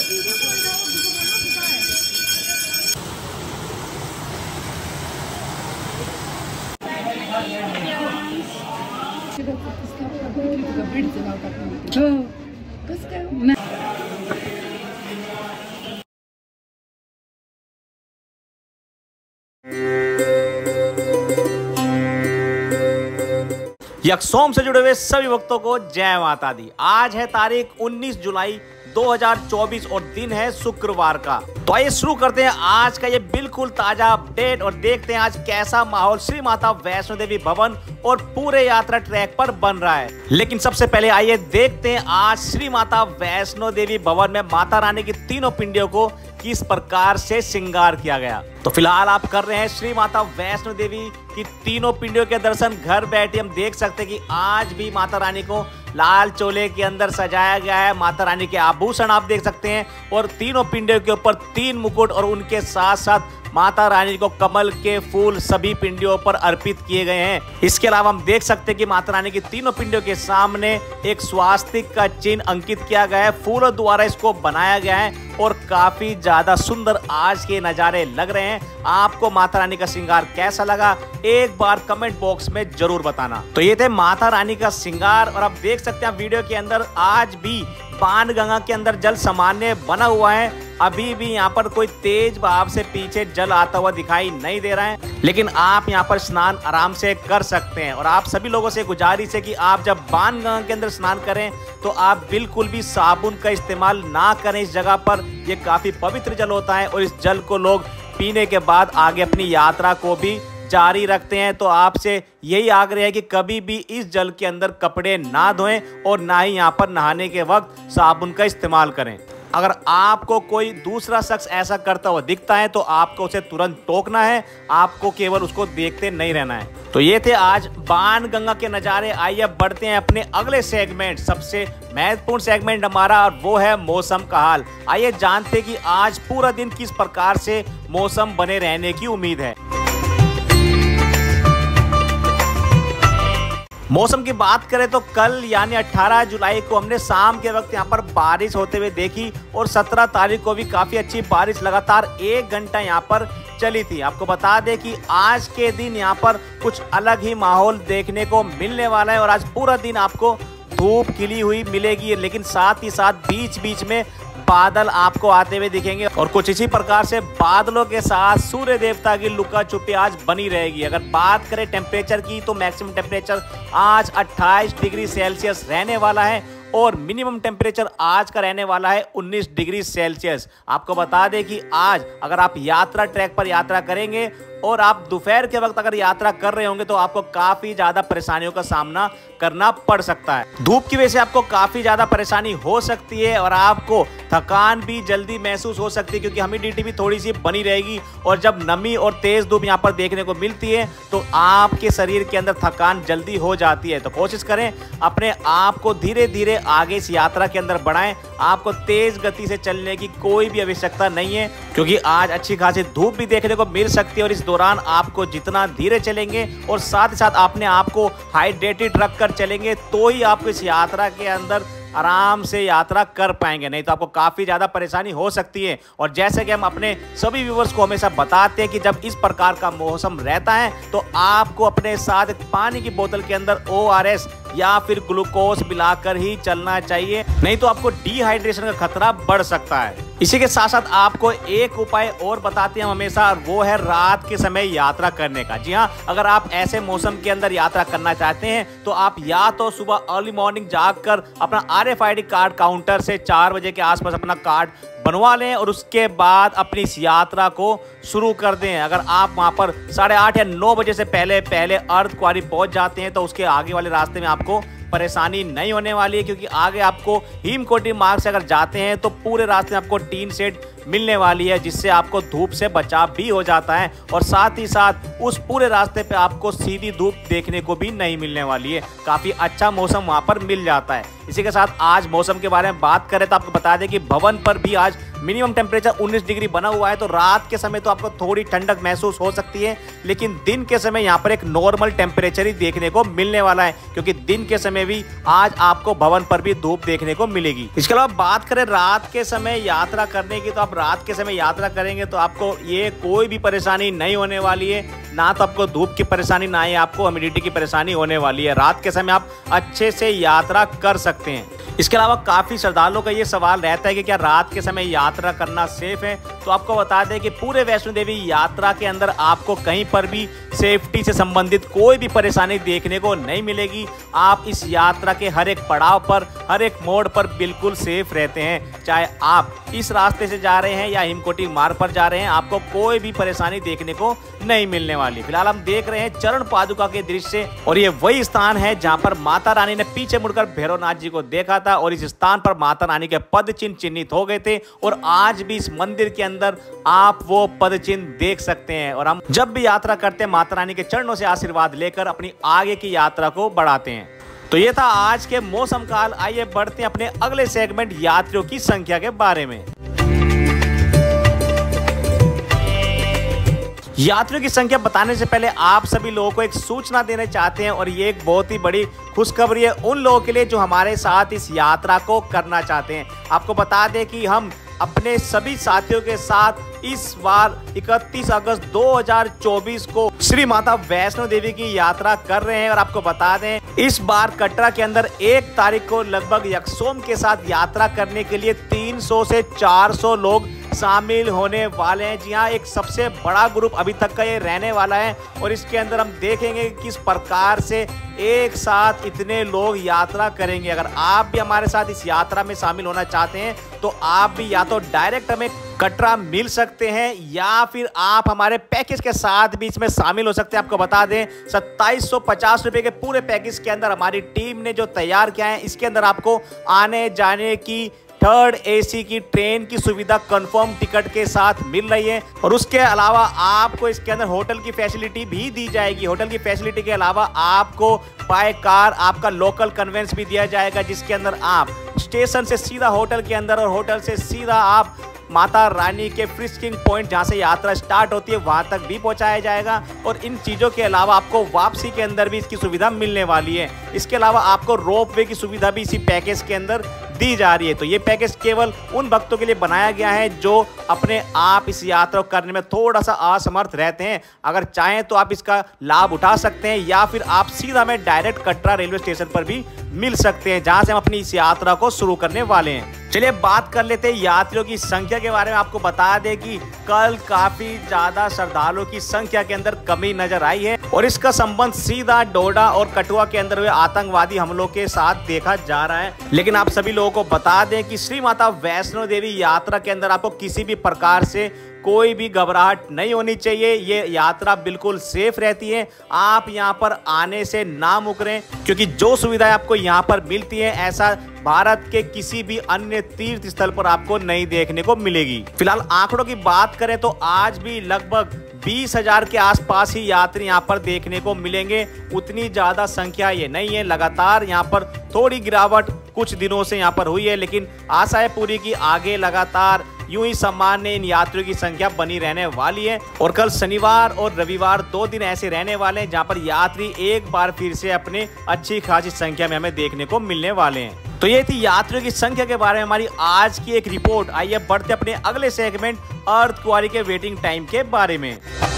कसं काय यक्षोम से जुड़े हुए सभी भक्तों को जय माता दी। आज है तारीख 19 जुलाई 2024 और दिन है शुक्रवार का। तो आइए शुरू करते हैं आज का ये बिल्कुल ताजा अपडेट और देखते हैं आज कैसा माहौल श्री माता वैष्णो देवी भवन और पूरे यात्रा ट्रैक पर बन रहा है। लेकिन सबसे पहले आइए देखते हैं आज श्री माता वैष्णो देवी भवन में माता रानी की तीनों पिंडियों को किस प्रकार से श्रृंगार किया गया। तो फिलहाल आप कर रहे हैं श्री माता वैष्णो देवी की तीनों पिंडियों के दर्शन। घर बैठे हम देख सकते हैं कि आज भी माता रानी को लाल चोले के अंदर सजाया गया है। माता रानी के आभूषण आप देख सकते हैं और तीनों पिंडियों के ऊपर 3 मुकुट और उनके साथ साथ माता रानी को कमल के फूल सभी पिंडियों पर अर्पित किए गए हैं। इसके अलावा हम देख सकते हैं कि माता रानी की तीनों पिंडियों के सामने एक स्वास्तिक का चिन्ह अंकित किया गया है। फूलों द्वारा इसको बनाया गया है और काफी ज्यादा सुंदर आज के नजारे लग रहे हैं। आपको माता रानी का श्रृंगार कैसा लगा एक बार कमेंट बॉक्स में जरूर बताना। तो ये थे माता रानी का श्रृंगार और आप देख सकते हैं वीडियो के अंदर आज भी बाणगंगा के अंदर जल सामान्य बना हुआ है। अभी भी यहाँ पर कोई तेज बहाव से पीछे जल आता हुआ दिखाई नहीं दे रहा है, लेकिन आप यहाँ पर स्नान आराम से कर सकते हैं। और आप सभी लोगों से गुजारिश है कि आप जब बाणगंगा के अंदर स्नान करें तो आप बिल्कुल भी साबुन का इस्तेमाल ना करें इस जगह पर। ये काफी पवित्र जल होता है और इस जल को लोग पीने के बाद आगे अपनी यात्रा को भी जारी रखते हैं। तो आपसे यही आग्रह है कि कभी भी इस जल के अंदर कपड़े ना धोएं और ना ही यहाँ पर नहाने के वक्त साबुन का इस्तेमाल करें। अगर आपको कोई दूसरा शख्स ऐसा करता हुआ दिखता है तो आपको उसे तुरंत टोकना है, आपको केवल उसको देखते नहीं रहना है। तो ये थे आज बाणगंगा के नज़ारे। आइए अब बढ़ते हैं अपने अगले सेगमेंट, सबसे महत्वपूर्ण सेगमेंट हमारा, और वो है मौसम का हाल। आइए जानते हैं कि आज पूरा दिन किस प्रकार से मौसम बने रहने की उम्मीद है। मौसम की बात करें तो कल यानी 18 जुलाई को हमने शाम के वक्त यहाँ पर बारिश होते हुए देखी और 17 तारीख को भी काफ़ी अच्छी बारिश लगातार 1 घंटा यहाँ पर चली थी। आपको बता दें कि आज के दिन यहाँ पर कुछ अलग ही माहौल देखने को मिलने वाला है और आज पूरा दिन आपको धूप खिली हुई मिलेगी, लेकिन साथ ही साथ बीच बीच में बादल आपको आते हुए दिखेंगे और कुछ इसी प्रकार से बादलों के साथ सूर्य देवता की लुका छुपी आज बनी रहेगी। अगर बात करें टेम्परेचर की तो मैक्सिमम टेम्परेचर आज 28 डिग्री सेल्सियस रहने वाला है और मिनिमम टेम्परेचर आज का रहने वाला है 19 डिग्री सेल्सियस। आपको बता दें कि आज अगर आप यात्रा ट्रैक पर यात्रा करेंगे और आप दोपहर के वक्त अगर यात्रा कर रहे होंगे तो आपको काफी ज्यादा परेशानियों का सामना करना पड़ सकता है। धूप की वजह से आपको काफी ज्यादा परेशानी हो सकती है और आपको थकान भी जल्दी महसूस हो सकती है क्योंकि ह्यूमिडिटी भी थोड़ी सी बनी रहेगी और जब नमी और तेज धूप यहाँ पर देखने को मिलती है तो आपके शरीर के अंदर थकान जल्दी हो जाती है। तो कोशिश करें अपने आप को धीरे धीरे आगे इस यात्रा के अंदर बढ़ाएं। आपको तेज गति से चलने की कोई भी आवश्यकता नहीं है क्योंकि आज अच्छी खासी धूप भी देखने को मिल सकती है और इस दौरान आपको जितना धीरे चलेंगे और साथ ही साथ अपने आप को हाइड्रेटेड रख कर चलेंगे तो ही आप इस यात्रा के अंदर आराम से यात्रा कर पाएंगे, नहीं तो आपको काफ़ी ज़्यादा परेशानी हो सकती है। और जैसे कि हम अपने सभी व्यूवर्स को हमेशा बताते हैं कि जब इस प्रकार का मौसम रहता है तो आपको अपने साथ एक पानी की बोतल के अंदर ORS या फिर ग्लूकोज मिलाकर ही चलना चाहिए, नहीं तो आपको डिहाइड्रेशन का खतरा बढ़ सकता है। इसी के साथ साथ आपको एक उपाय और बताते हैं हमेशा, वो है रात के समय यात्रा करने का। जी हाँ, अगर आप ऐसे मौसम के अंदर यात्रा करना चाहते हैं तो आप या तो सुबह अर्ली मॉर्निंग जाकर अपना RFID कार्ड काउंटर से 4 बजे के आसपास अपना कार्ड बनवा लें और उसके बाद अपनी इस यात्रा को शुरू कर दें। अगर आप वहां पर 8:30 या 9 बजे से पहले अर्धकुंवारी पहुंच जाते हैं तो उसके आगे वाले रास्ते में आपको परेशानी नहीं होने वाली है क्योंकि आगे आपको हिमकोटी मार्ग से अगर जाते हैं तो पूरे रास्ते में आपको टीन शेड मिलने वाली है जिससे आपको धूप से बचाव भी हो जाता है और साथ ही साथ उस पूरे रास्ते पे आपको सीधी धूप देखने को भी नहीं मिलने वाली है। काफ़ी अच्छा मौसम वहाँ पर मिल जाता है। इसी के साथ आज मौसम के बारे में बात करें तो आपको बता दें कि भवन पर भी आज मिनिमम टेम्परेचर 19 डिग्री बना हुआ है। तो रात के समय तो आपको थोड़ी ठंडक महसूस हो सकती है, लेकिन दिन के समय यहाँ पर एक नॉर्मल टेम्परेचर ही देखने को मिलने वाला है, क्योंकि दिन के समय भी आज आपको भवन पर भी धूप देखने को मिलेगी। इसके अलावा बात करें रात के समय यात्रा करने की, तो आप रात के समय यात्रा करेंगे तो आपको ये कोई भी परेशानी नहीं होने वाली है, ना तो आपको धूप की परेशानी ना ही आपको ह्यूमिडिटी की परेशानी होने वाली है। रात के समय आप अच्छे से यात्रा कर सकते हैं। इसके अलावा काफी श्रद्धालुओं का ये सवाल रहता है कि क्या रात के समय यात्रा करना सेफ है। तो आपको बता दें कि पूरे वैष्णो देवी यात्रा के अंदर आपको कहीं पर भी सेफ्टी से संबंधित कोई भी परेशानी देखने को नहीं मिलेगी। आप इस यात्रा के हर एक पड़ाव पर, हर एक मोड़ पर बिल्कुल सेफ रहते हैं। चाहे आप इस रास्ते से जा रहे हैं या हिमकोटी मार्ग पर जा रहे हैं, आपको कोई भी परेशानी देखने को नहीं मिलने वाली। फिलहाल हम देख रहे हैं चरण पादुका के दृश्य, और ये वही स्थान है जहां पर माता रानी ने पीछे मुड़कर भैरवनाथ जी को देखा था, और इस स्थान पर माता रानी के पद चिन्ह चिन्हित हो गए थे, और आज भी इस मंदिर के अंदर आप वो पद चिन्ह देख सकते हैं। और हम जब भी यात्रा करते हैं माता रानी के चरणों से आशीर्वाद लेकर अपनी आगे की यात्रा को बढ़ाते हैं। तो ये था आज के मौसम काल। आइए बढ़ते हैं अपने अगले सेगमेंट यात्रियों की संख्या के बारे में। यात्रियों की संख्या बताने से पहले आप सभी लोगों को एक सूचना देना चाहते हैं, और ये एक बहुत ही बड़ी खुशखबरी है उन लोगों के लिए जो हमारे साथ इस यात्रा को करना चाहते हैं। आपको बता दें कि हम अपने सभी साथियों के साथ इस बार 31 अगस्त 2024 को श्री माता वैष्णो देवी की यात्रा कर रहे हैं। और आपको बता दें इस बार कटरा के अंदर 1 तारीख को लगभग यकसोम के साथ यात्रा करने के लिए 300 से 400 लोग शामिल होने वाले हैं। जी हाँ, एक सबसे बड़ा ग्रुप अभी तक का ये रहने वाला है, और इसके अंदर हम देखेंगे कि किस प्रकार से एक साथ इतने लोग यात्रा करेंगे। अगर आप भी हमारे साथ इस यात्रा में शामिल होना चाहते हैं तो आप भी या तो डायरेक्ट हमें कटरा मिल सकते हैं, या फिर आप हमारे पैकेज के साथ भी इसमें शामिल हो सकते हैं। आपको बता दें 2750 रुपए के पूरे पैकेज के अंदर हमारी टीम ने जो तैयार किया है, इसके अंदर आपको आने जाने की 3rd AC की ट्रेन की सुविधा कंफर्म टिकट के साथ मिल रही है, और उसके अलावा आपको इसके अंदर होटल की फैसिलिटी भी दी जाएगी। होटल की फैसिलिटी के अलावा आपको बाय कार आपका लोकल कन्वेंस भी दिया जाएगा, जिसके अंदर आप स्टेशन से सीधा होटल के अंदर, और होटल से सीधा आप माता रानी के फ्रिस्किंग पॉइंट जहां से यात्रा स्टार्ट होती है वहां तक भी पहुंचाया जाएगा। और इन चीज़ों के अलावा आपको वापसी के अंदर भी इसकी सुविधा मिलने वाली है। इसके अलावा आपको रोप वे की सुविधा भी इसी पैकेज के अंदर दी जा रही है। तो ये पैकेज केवल उन भक्तों के लिए बनाया गया है जो अपने आप इस यात्रा करने में थोड़ा सा असमर्थ रहते हैं। अगर चाहें तो आप इसका लाभ उठा सकते हैं, या फिर आप सीधा हमें डायरेक्ट कटरा रेलवे स्टेशन पर भी मिल सकते हैं, जहां से हम अपनी इस यात्रा को शुरू करने वाले हैं। चलिए बात कर लेते हैं यात्रियों की संख्या के बारे में। आपको बता दें कि कल काफी ज्यादा श्रद्धालुओं की संख्या के अंदर कमी नजर आई है, और इसका संबंध सीधा डोडा और कठुआ के अंदर हुए आतंकवादी हमलों के साथ देखा जा रहा है। लेकिन आप सभी लोगों को बता दें कि श्री माता वैष्णो देवी यात्रा के अंदर आपको किसी भी प्रकार से कोई भी घबराहट नहीं होनी चाहिए। ये यात्रा बिल्कुल सेफ रहती है। आप यहाँ पर आने से ना मुकरें, क्योंकि जो सुविधाएं आपको यहाँ पर मिलती है ऐसा भारत के किसी भी अन्य तीर्थ स्थल पर आपको नहीं देखने को मिलेगी। फिलहाल आंकड़ों की बात करें तो आज भी लगभग 20,000 के आसपास ही यात्री यहाँ पर देखने को मिलेंगे। उतनी ज्यादा संख्या ये नहीं है। लगातार यहाँ पर थोड़ी गिरावट कुछ दिनों से यहाँ पर हुई है, लेकिन आशा है पूरी की आगे लगातार यूं ही सामान्य इन यात्रियों की संख्या बनी रहने वाली है। और कल शनिवार और रविवार 2 दिन ऐसे रहने वाले हैं जहां पर यात्री एक बार फिर से अपने अच्छी खासी संख्या में हमें देखने को मिलने वाले हैं। तो ये थी यात्रियों की संख्या के बारे में हमारी आज की एक रिपोर्ट। आइए बढ़ते अपने अगले सेगमेंट अर्थ क्वारी के वेटिंग टाइम के बारे में।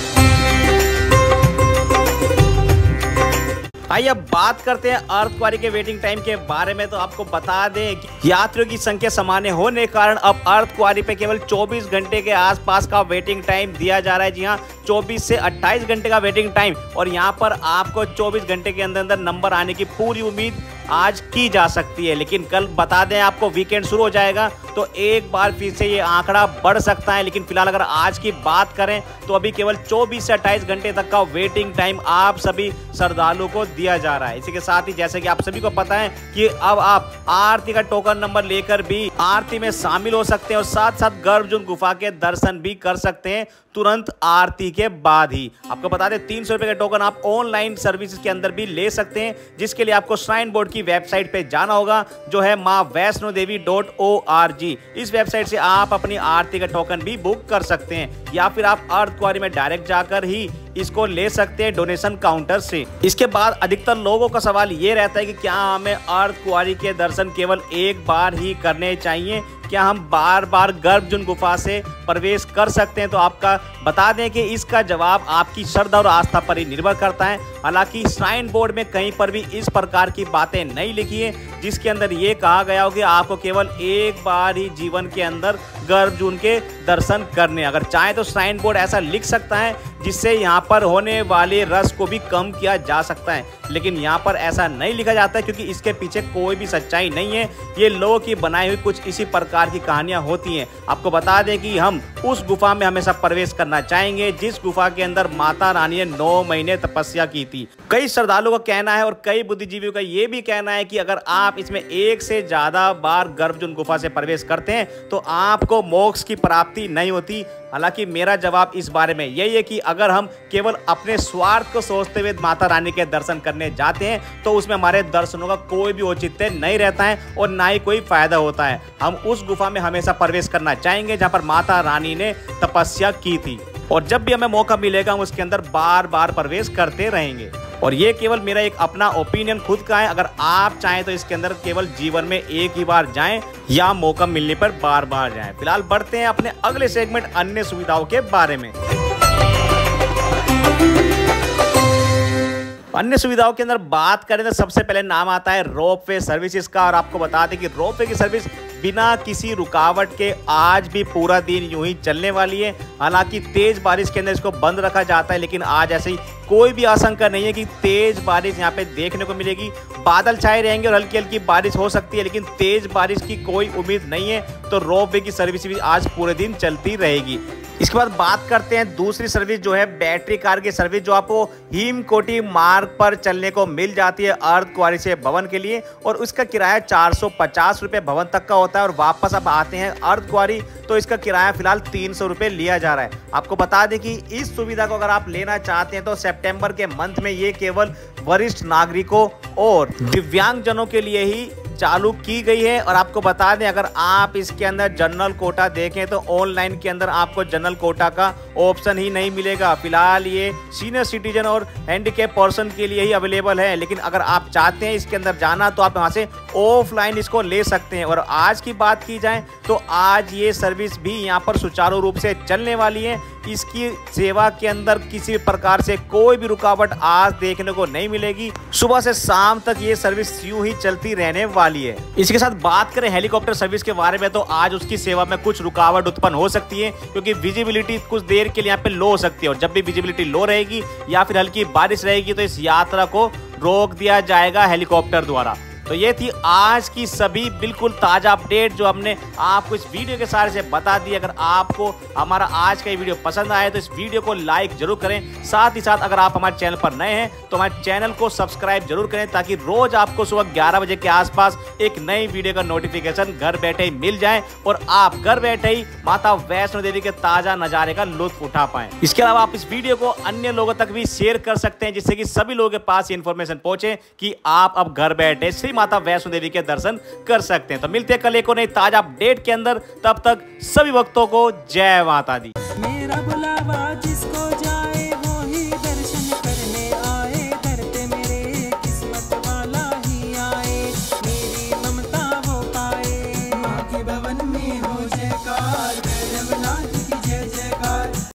आइए अब बात करते हैं अर्थ क्वारी के वेटिंग टाइम के बारे में। तो आपको बता दें कि यात्रियों की संख्या सामान्य होने के कारण अब अर्थ क्वारी पे केवल 24 घंटे के आसपास का वेटिंग टाइम दिया जा रहा है। जी हाँ, 24 से 28 घंटे का वेटिंग टाइम, और यहाँ पर आपको 24 घंटे के अंदर अंदर नंबर आने की पूरी उम्मीद आज की जा सकती है। लेकिन कल बता दें आपको वीकेंड शुरू हो जाएगा तो एक बार फिर से ये आंकड़ा बढ़ सकता है। लेकिन फिलहाल अगर आज की बात करें तो अभी केवल 24 से 28 घंटे तक का वेटिंग टाइम आप सभी श्रद्धालुओं को दिया जा रहा है। इसी के साथ ही जैसे कि आप सभी को पता है कि अब आप आरती का टोकन नंबर लेकर भी आरती में शामिल हो सकते हैं, और साथ साथ गर्भजून गुफा के दर्शन भी कर सकते हैं तुरंत आरती के बाद ही। आपको बता दें 300 रुपए का टोकन आप ऑनलाइन सर्विसेज के अंदर भी ले सकते हैं, जिसके लिए आपको श्राइन बोर्ड उनकी वेबसाइट पे जाना होगा, जो है maavaishnodevi.org। इस वेबसाइट से आप अपनी आरती का टोकन भी बुक कर सकते हैं, या फिर आप अर्धकुंवारी में डायरेक्ट जाकर ही इसको ले सकते हैं डोनेशन काउंटर से। इसके बाद अधिकतर लोगों का सवाल ये रहता है कि क्या हमें अर्धकुंवारी के दर्शन केवल एक बार ही करने चाहिए, क्या हम बार बार गर्भजून गुफा से प्रवेश कर सकते हैं? तो आपका बता दें कि इसका जवाब आपकी श्रद्धा और आस्था पर ही निर्भर करता है। हालांकि श्राइन बोर्ड में कहीं पर भी इस प्रकार की बातें नहीं लिखी है जिसके अंदर ये कहा गया हो कि आपको केवल एक बार ही जीवन के अंदर गर्भजून के दर्शन करने। अगर चाहे तो श्राइन बोर्ड ऐसा लिख सकता है जिससे यहाँ पर होने वाले रस को भी कम किया जा सकता है, लेकिन यहाँ पर ऐसा नहीं लिखा जाता है क्योंकि इसके पीछे कोई भी सच्चाई नहीं है। ये लोगों की बनाई हुई कुछ इसी प्रकार की कहानियां होती हैं। आपको बता दें कि हम उस गुफा में हमेशा प्रवेश करना चाहेंगे जिस गुफा के अंदर माता रानी ने 9 महीने तपस्या की थी। कई श्रद्धालुओं का कहना है और कई बुद्धिजीवियों का ये भी कहना है कि अगर आप इसमें एक से ज्यादा बार गर्भजून गुफा से प्रवेश करते हैं तो आपको मोक्ष की प्राप्ति नहीं होती। हालांकि मेरा जवाब इस बारे में यही है कि अगर हम केवल अपने स्वार्थ को सोचते हुए माता रानी के दर्शन करने जाते हैं तो उसमें हमारे दर्शनों का कोई भी औचित्य नहीं रहता है और ना ही कोई फायदा होता है। हम उस गुफा में हमेशा प्रवेश करना चाहेंगे जहां पर माता रानी ने तपस्या की थी, और जब भी हमें मौका मिलेगा हम उसके अंदर बार बार प्रवेश करते रहेंगे। और ये केवल मेरा एक अपना ओपिनियन खुद का है। अगर आप चाहें तो इसके अंदर केवल जीवन में एक ही बार जाएं या मौका मिलने पर बार बार जाएं। फिलहाल बढ़ते हैं अपने अगले सेगमेंट अन्य सुविधाओं के बारे में। अन्य सुविधाओं के अंदर बात करें तो सबसे पहले नाम आता है रोपवे सर्विसेज का। और आपको बता दें कि रोपवे की सर्विस बिना किसी रुकावट के आज भी पूरा दिन यूं ही चलने वाली है। हालांकि तेज बारिश के अंदर इसको बंद रखा जाता है, लेकिन आज ऐसे ही कोई भी आशंका नहीं है कि तेज बारिश यहाँ पे देखने को मिलेगी। बादल छाए रहेंगे और हल्की हल्की बारिश हो सकती है, लेकिन तेज बारिश की कोई उम्मीद नहीं है। तो रोपवे की सर्विस भी आज पूरे दिन चलती रहेगी। इसके बाद बात करते हैं दूसरी सर्विस जो है बैटरी कार की सर्विस, जो आपको हिमकोटी मार्ग पर चलने को मिल जाती है अर्धकुंवारी से भवन के लिए, और उसका किराया 450 रुपये भवन तक का होता है। और वापस अब आते हैं अर्धकुंवारी तो इसका किराया फिलहाल 300 रुपये लिया जा रहा है। आपको बता दें कि इस सुविधा को अगर आप लेना चाहते हैं तो सितंबर के मंथ में ये केवल वरिष्ठ नागरिकों और दिव्यांगजनों के लिए ही चालू की गई है। और आपको बता दें अगर आप इसके अंदर जनरल कोटा देखें तो ऑनलाइन के अंदर आपको जनरल कोटा का ऑप्शन ही नहीं मिलेगा। फिलहाल ये सीनियर सिटीजन और हैंडीकैप पर्सन के लिए ही अवेलेबल है, लेकिन अगर आप चाहते हैं इसके अंदर जाना तो आप वहां से ऑफलाइन इसको ले सकते हैं। और आज की बात की जाए तो आज ये सर्विस भी यहाँ पर सुचारू रूप से चलने वाली है। इसकी सेवा के अंदर किसी प्रकार से कोई भी रुकावट आज देखने को नहीं मिलेगी। सुबह से शाम तक ये सर्विस यूं ही चलती रहने वाली है। इसके साथ बात करें हेलीकॉप्टर सर्विस के बारे में तो आज उसकी सेवा में कुछ रुकावट उत्पन्न हो सकती है, क्योंकि विजिबिलिटी कुछ देर के लिए यहाँ पे लो हो सकती है। और जब भी विजिबिलिटी लो रहेगी या फिर हल्की बारिश रहेगी तो इस यात्रा को रोक दिया जाएगा हेलीकॉप्टर द्वारा। तो ये थी आज की सभी बिल्कुल ताजा अपडेट जो हमने आपको इस वीडियो के सहारे से बता दी। अगर आपको हमारा आज का ये वीडियो पसंद आए तो इस वीडियो को लाइक जरूर करें। साथ ही साथ अगर आप हमारे चैनल पर नए हैं तो हमारे चैनल को सब्सक्राइब जरूर करें, ताकि रोज आपको सुबह 11 बजे के आसपास एक नई वीडियो का नोटिफिकेशन घर बैठे ही मिल जाए और आप घर बैठे ही माता वैष्णो देवी के ताजा नजारे का लुत्फ उठा पाएं। इसके अलावा आप इस वीडियो को अन्य लोगों तक भी शेयर कर सकते हैं, जिससे कि सभी लोगों के पास इन्फॉर्मेशन पहुंचे कि आप अब घर बैठे श्री माता वैष्णो देवी के दर्शन कर सकते हैं। तो मिलते हैं कल एक और नई ताजा अपडेट के अंदर। तब तक सभी भक्तों को जय माता दी। मेरा बुलावा